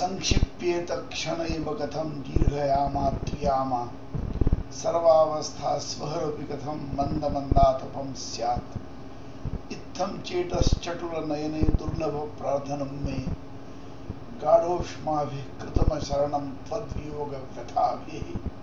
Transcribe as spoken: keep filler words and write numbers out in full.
संक्षिप्येत क्षणैव कथं दीर्घयामात्रियामा सर्वावस्था स्वहरपि कथं मंदमंदातपं स्यात् इत्थं चेतश्चटुल नयने दुर्लभ प्रार्थनं मे गाढोष्माभिः कृतम शरणं त्वद्वियोग व्यथाभिः।